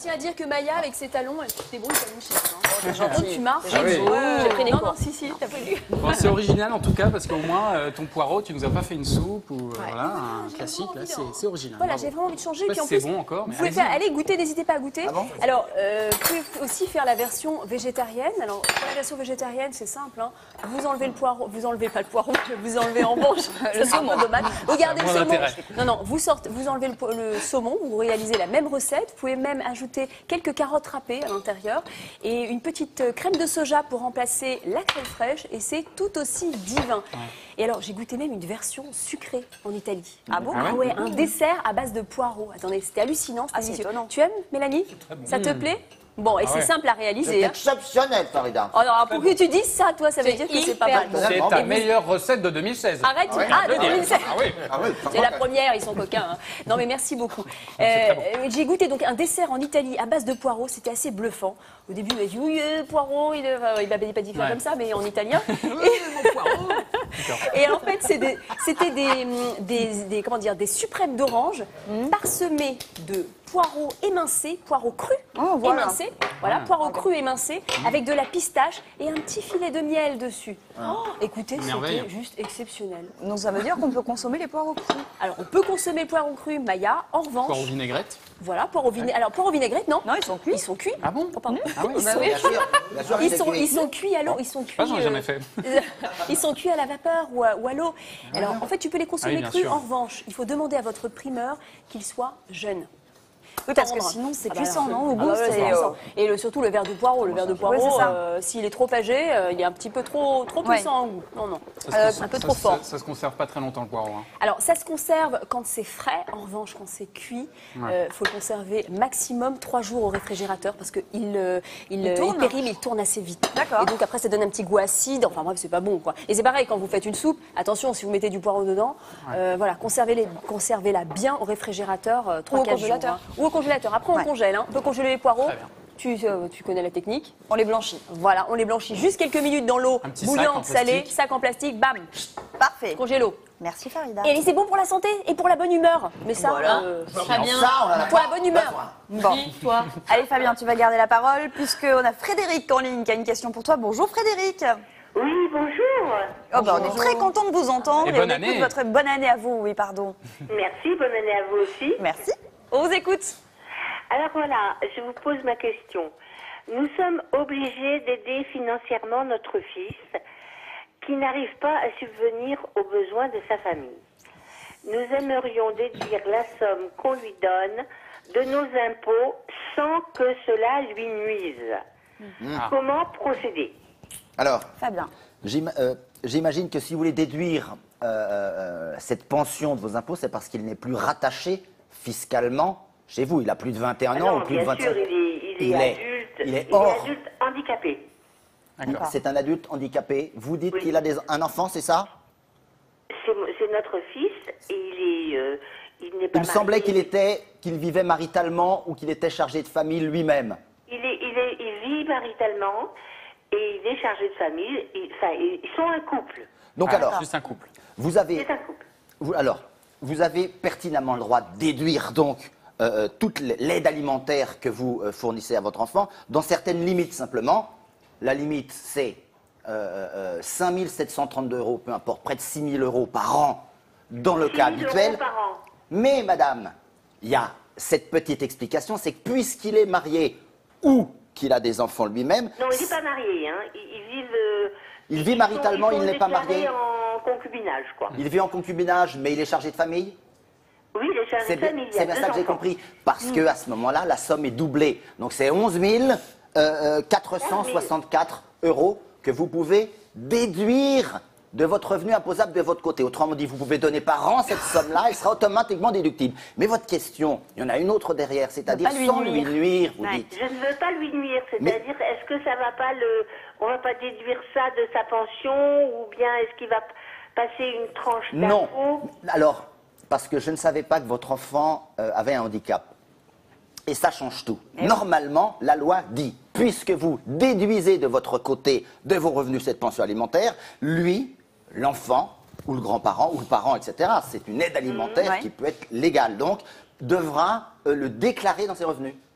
tiens à dire que Maya, avec ses talons, elle se débrouille comme une chef. C'est gentil. Tu marches. Ah oui. J'ai pris des cours. Non, si, t'as pris. Bon, c'est original en tout cas parce qu'au moins ton poireau, tu nous as pas fait une soupe ou voilà, un j'ai classique. vraiment Là, envie c'est original. Voilà, bravo. j'ai vraiment envie de changer. Je sais Puis pas en si c'est plus, bon encore, mais vous pouvez allez-y. allez goûter, n'hésitez pas à goûter. Ah bon Alors, vous pouvez aussi faire la version végétarienne. Alors, pour la version végétarienne, c'est simple. Hein. Vous enlevez le poireau, vous enlevez pas le poireau, vous enlevez en revanche le saumon. Dommage. Vous gardez le moins saumon. d'intérêt. Non, vous enlevez le saumon, vous réalisez la même recette. Vous pouvez même ajouter quelques carottes râpées à l'intérieur et une petite crème de soja pour remplacer la crème fraîche et c'est tout aussi divin. Et alors, j'ai goûté même une version sucrée en Italie. Ah bon? Ah ouais Un dessert à base de poireaux. Attendez, c'était hallucinant, c'était Ah, c'est délicieux. étonnant. Tu aimes, Mélanie? Ça te plaît? Bon, et Ah c'est ouais. simple à réaliser. C'est hein. exceptionnel, Farida. Oh, alors, pour que tu dises ça, toi, ça veut dire que c'est pas mal. bon. C'est Vraiment, ta mais meilleure recette de 2016. Arrête, ouais, ah, de Je veux dire. 2007. Ah oui. Ah oui, C'est la première, ils sont coquins. Hein. Non, mais merci beaucoup. J'ai goûté donc un dessert en Italie à base de poireaux. C'était assez bluffant. Au début, il m'a dit oui, poireaux. Il m'a pas dit Ouais. comme ça, mais en italien. Et en fait, c'était comment dire, des suprêmes d'orange parsemés de poireaux émincés, poireaux crus Oh, voilà. émincés. Voilà, poireaux crus émincés avec de la pistache et un petit filet de miel dessus. Oh, écoutez, Merveille. c'était juste exceptionnel. Donc ça veut dire qu'on peut consommer les poireaux crus. Alors, on peut consommer le poireau cru, Maya. En revanche, Poireau vinaigrette. voilà, poireau vinaigrette. Alors, poireau vinaigrette, non. Non, ils sont cuits. Ils sont cuits. Ah bon? Oh, pardon. Ah oui. Ils sont- Bien sûr, Ils c'est sont, cuit. ils sont cuits à l'eau, ils sont cuits. Ah, j'en ai jamais fait. Ils sont cuits à la vapeur ou à l'eau. Alors, en fait, tu peux les consommer Ah oui, bien crus. sûr. En revanche, il faut demander à votre primeur qu'il soit jeune. Oui, parce que Tendre. sinon c'est Ah bah puissant, alors, non? Au ah goût, bah ouais, c'est. puissant. Et surtout le verre de poireau. Le verre de poireau, c'est ça. s'il est trop âgé, il est un petit peu trop puissant en goût. Non, non. Un peu trop fort. Ça se conserve pas très longtemps le poireau. Hein. Alors, ça se conserve quand c'est frais. En revanche, quand c'est cuit, il faut le conserver maximum 3 jours au réfrigérateur parce qu'il il tourne. périme, il tourne assez vite. D'accord. Et donc, après, ça donne un petit goût acide. Enfin, bref, c'est pas bon, quoi. Et c'est pareil, quand vous faites une soupe, attention, si vous mettez du poireau dedans, voilà, conservez-la bien au réfrigérateur 3-4 Ou au jours. congélateur. Hein. Ou au congélateur. Après, on Ouais. congèle. Hein. On peut congeler les poireaux. Très bien. Tu connais la technique. On les blanchit. Voilà, on les blanchit juste quelques minutes dans l'eau Un petit sac en bouillante, salée, plastique. sac en plastique, bam, Parfait. congélo. Merci Farida. Et c'est bon pour la santé et pour la bonne humeur. Mais ça, Voilà. Fabien, Ça, on en a pour pas la bonne humeur. Bon. Toi. Allez Fabien, tu vas garder la parole puisqu'on a Frédéric en ligne qui a une question pour toi. Bonjour Frédéric. Oui, bonjour. Oh, bah, on est très content de vous entendre Et et, bonne on année. écoute votre bonne année à vous. Oui, pardon. Merci, bonne année à vous aussi. Merci. On vous écoute. Alors voilà, je vous pose ma question. Nous sommes obligés d'aider financièrement notre fils qui n'arrive pas à subvenir aux besoins de sa famille. Nous aimerions déduire la somme qu'on lui donne de nos impôts sans que cela lui nuise. Comment procéder? Alors, Fabien. j'imagine que si vous voulez déduire cette pension de vos impôts, c'est parce qu'il n'est plus rattaché fiscalement chez vous. Il a plus de 21 ans Non, ou plus de bien 25 sûr, il est adulte. il est hors. adulte handicapé. D'accord. C'est un adulte handicapé. Vous dites Oui. qu'il a un enfant, c'est ça? C'est notre fils et il n'est pas Il me semblait marié. qu'il vivait maritalement ou qu'il était chargé de famille lui-même. Il vit maritalement et il est chargé de famille. Ils sont un couple. Donc Ah, alors, juste un couple. vous avez, C'est un couple. vous avez pertinemment le droit de déduire donc toute l'aide alimentaire que vous fournissez à votre enfant, dans certaines limites simplement. La limite, c'est 5 732 €, peu importe, près de 6 000 € par an dans le 6 cas 000 habituel. € par an. Mais madame, il y a cette petite explication, c'est que puisqu'il est marié ou qu'il a des enfants lui-même, Non, il n'est pas marié. Hein. Ils vivent. Il vit maritalement, ils sont il n'est pas déclarés marié. en concubinage, quoi. il vit en concubinage, mais il est chargé de famille. Oui, il est chargé C'est de bien, famille. il y a c'est bien deux ça que j'ai enfants. compris. Parce que à ce moment-là, la somme est doublée. Donc c'est 11 464 € que vous pouvez déduire de votre revenu imposable de votre côté. Autrement dit, vous pouvez donner par an cette somme-là, elle sera automatiquement déductible. Mais votre question, il y en a une autre derrière, c'est-à-dire Ne pas lui sans lui nuire. nuire, vous Ouais. dites. Je ne veux pas lui nuire, c'est-à-dire, est-ce que ça va pas on va pas déduire ça de sa pension, ou bien est-ce qu'il va passer une tranche Non. d'impôt? Alors, parce que je ne savais pas que votre enfant avait un handicap. Et ça change tout. Normalement, la loi dit, puisque vous déduisez de votre côté de vos revenus cette pension alimentaire, lui, l'enfant, ou le grand-parent, ou le parent, etc., c'est une aide alimentaire Ouais. qui peut être légale, donc, devra le déclarer dans ses revenus.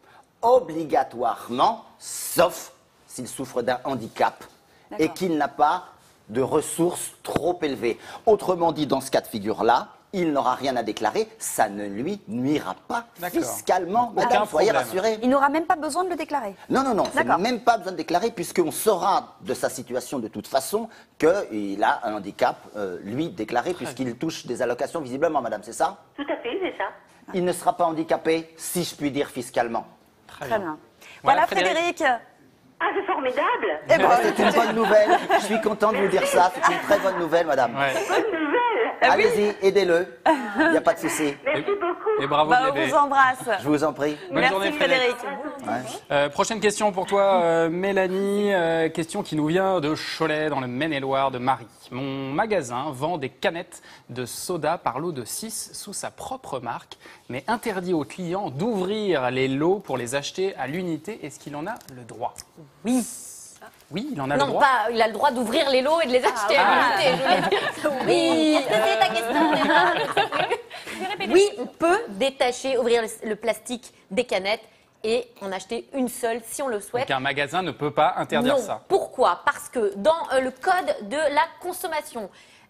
obligatoirement, sauf s'il souffre d'un handicap et qu'il n'a pas de ressources trop élevées. Autrement dit, dans ce cas de figure-là, il n'aura rien à déclarer, ça ne lui nuira pas D'accord. fiscalement. Aucun Madame, soyez problème. rassurée. Il n'aura même pas besoin de le déclarer. Non, non, non, c'est D'accord. même pas besoin de déclarer puisqu'on saura de sa situation de toute façon qu'il a un handicap, lui, déclaré, puisqu'il touche des allocations visiblement, madame, c'est ça? Tout à fait, c'est ça. Il ne sera pas handicapé, si je puis dire, fiscalement. Très Très bien. bien. Voilà, Voilà, Frédéric. Ah, c'est formidable. Eh ben, C'est une bonne nouvelle, je suis content de vous dire ça, c'est une très bonne nouvelle, madame. Ouais. Bonne nouvelle. Allez-y, aidez-le, il n'y a pas de souci. Merci beaucoup. Et bravo bah, de on l'aider. vous embrasse. Je vous en prie. Bonne Merci journée, Frédéric. Prochaine question pour toi, Mélanie. Question qui nous vient de Cholet, dans le Maine-et-Loire, de Marie. Mon magasin vend des canettes de soda par lot de 6 sous sa propre marque, mais interdit aux clients d'ouvrir les lots pour les acheter à l'unité. Est-ce qu'il en a le droit? Oui. Oui, il en a le Non, droit. pas, il a le droit d'ouvrir les lots et de les acheter à l'unité, je veux dire. Oui. Est-ce que c'est ta question, Léna? Oui, on peut détacher, ouvrir le plastique des canettes et en acheter une seule si on le souhaite. Donc un magasin ne peut pas interdire Non. ça. Pourquoi? Parce que dans le code de la consommation,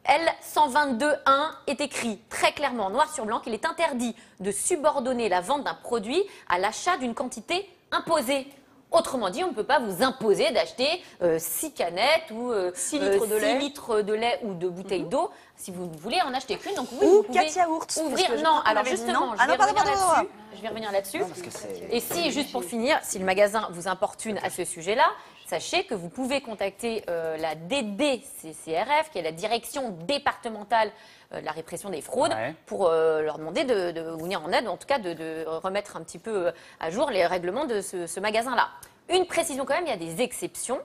L122.1 est écrit très clairement, noir sur blanc, qu'il est interdit de subordonner la vente d'un produit à l'achat d'une quantité imposée. Autrement dit, on ne peut pas vous imposer d'acheter 6 canettes ou 6 litres de lait. 6 litres de lait ou de bouteilles d'eau si vous ne voulez en acheter qu'une. Donc oui, Ou vous pouvez 4 yaourts. parce ouvrir. que je Non, crois qu'on alors avait dit justement, non. je Ah vais non, pardon, revenir pardon. là-dessus. Je vais revenir là-dessus. Parce que c'est- Et si, juste pour finir, si le magasin vous importune à ce sujet-là, sachez que vous pouvez contacter la DDCCRF, qui est la Direction départementale de la répression des fraudes, Ouais. pour leur demander de vous venir en aide, en tout cas de remettre un petit peu à jour les règlements de ce magasin-là. Une précision quand même, il y a des exceptions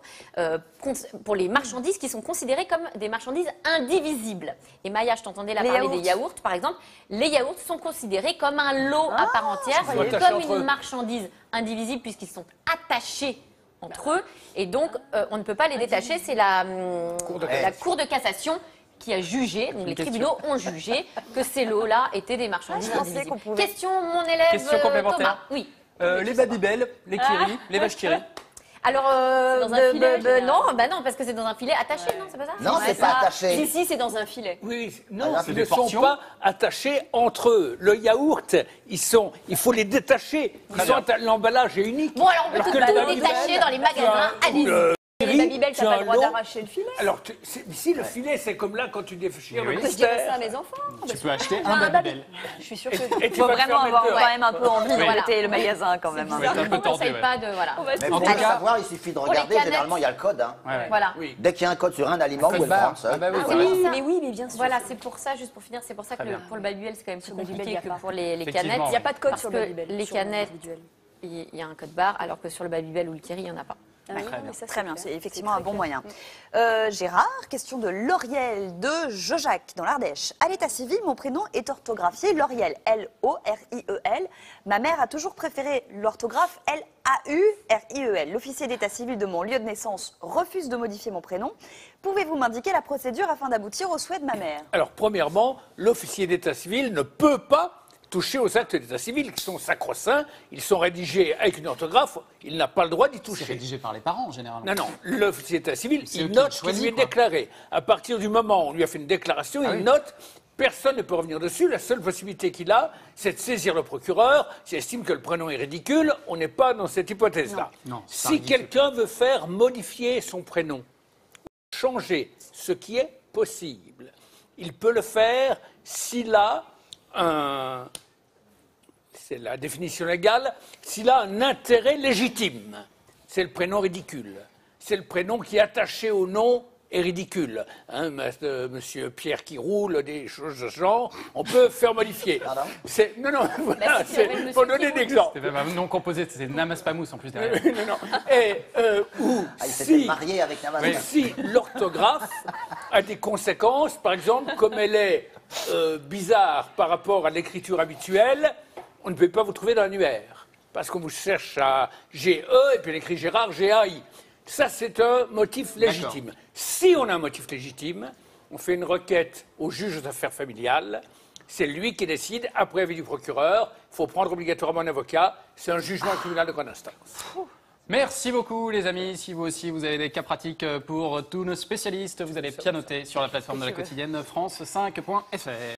pour les marchandises qui sont considérées comme des marchandises indivisibles. Et Maya, je t'entendais là Les parler yaourts. des yaourts, par exemple. Les yaourts sont considérés comme un lot à part entière, sont attachés comme entre eux. une marchandise indivisible puisqu'ils sont attachés entre eux. Et donc, on ne peut pas les détacher. C'est la Cour de cassation qui a jugé, donc les tribunaux ont jugé que ces lots-là étaient des marchandises je pensais indivisibles. qu'on pouvait. Question, mon élève Question complémentaire. Thomas. Oui. Les Babybel, les Kiri, les vaches Kiri. Alors, dans un filet, généralement. non, bah non, parce que c'est dans un filet attaché, non, c'est pas ça? Non, c'est pas attaché. Si, c'est dans un filet. Oui, non, Alors, ils des ne sont portions. pas attachés entre eux. Le yaourt, il faut les détacher. L'emballage est unique. Bon, alors on peut Alors tout que le détacher Babybel, dans les magasins, allez-y. Les Babybel, tu t'as as pas un le droit lot. d'arracher le filet. Alors, si le filet, c'est comme là quand tu déchires Oui, le oui. Je dirais blister. ça à mes enfants. Tu peux acheter un Babybel. Je suis sûre que... Et tu Il faut vas te vraiment faire avoir mettre quand même un peu envie de Voilà. rebêter le magasin quand même. Ça va être un peu On ne tordu, conseille ouais. pas de... Voilà. Mais En pour tout le cas- savoir, il suffit de les regarder, canettes. généralement il y a le code. Hein. Ouais, ouais. Voilà. Oui. Dès qu'il y a un code sur un aliment, Code vous le barre. prendre seul. Ah bah oui, Ah voilà. oui, Mais oui, mais bien sûr. Voilà, c'est pour ça, juste pour finir, c'est pour ça que Très bien. pour le Babybel, c'est quand même plus Babybel, compliqué il y a que pas. pour les Effectivement, canettes. Il n'y a pas de code Parce sur que le Babybel. les sur le canettes, individuel. il y a un code barre, alors que sur le Babybel ou le Kiri, il n'y en a pas. Ah oui, Très non, bien. mais ça, Très bien, clair. c'est effectivement C'est un bon très moyen. Gérard, question de Lauriel de Jojac dans l'Ardèche. À l'état civil, mon prénom est orthographié Lauriel, L-O-R-I-E-L. Ma mère a toujours préféré l'orthographe L-A-U-R-I-E-L. L'officier d'état civil de mon lieu de naissance refuse de modifier mon prénom. Pouvez-vous m'indiquer la procédure afin d'aboutir au souhait de ma mère? Alors, premièrement, l'officier d'état civil ne peut pas toucher aux actes d'état civil qui sont sacro-saints. Ils sont rédigés avec une orthographe. Il n'a pas le droit d'y C'est toucher. rédigé par les parents, généralement. Non, non, l'officier d'état civil, C'est eux il qui note le qu'il choisissent, lui est quoi. déclaré. À partir du moment où on lui a fait une déclaration, Ah il oui. note. Personne ne peut revenir dessus. La seule possibilité qu'il a, c'est de saisir le procureur. S'il estime que le prénom est ridicule, on n'est pas dans cette hypothèse-là. Non, c'est pas Si ridicule. quelqu'un veut faire modifier son prénom, changer ce qui est possible, il peut le faire s'il a un... C'est la définition légale, s'il a un intérêt légitime. C'est le prénom ridicule. C'est le prénom qui est attaché au nom est ridicule. Hein, monsieur Pierre qui roule, des choses de ce genre, on peut faire modifier. Pardon Non, non, voilà, si, il y avait le c'est monsieur pour qui donner roule. d'exemple. C'est même un nom composé, c'est Namas Pamous en plus derrière. Non, non. Et ou Ah, il s'était si, marié avec Navas. Oui. si l'orthographe a des conséquences, par exemple, comme elle est bizarre par rapport à l'écriture habituelle, on ne peut pas vous trouver dans l'annuaire. Parce qu'on vous cherche à GE et puis on écrit Gérard, GAI. Ça, c'est un motif légitime. Si on a un motif légitime, on fait une requête au juge aux affaires familiales. C'est lui qui décide, après avis du procureur. Il faut prendre obligatoirement un avocat. C'est un jugement au tribunal de grande instance. Merci beaucoup les amis. Si vous aussi vous avez des cas pratiques pour tous nos spécialistes, vous allez pianoter sur la plateforme de la quotidienne France5.fr.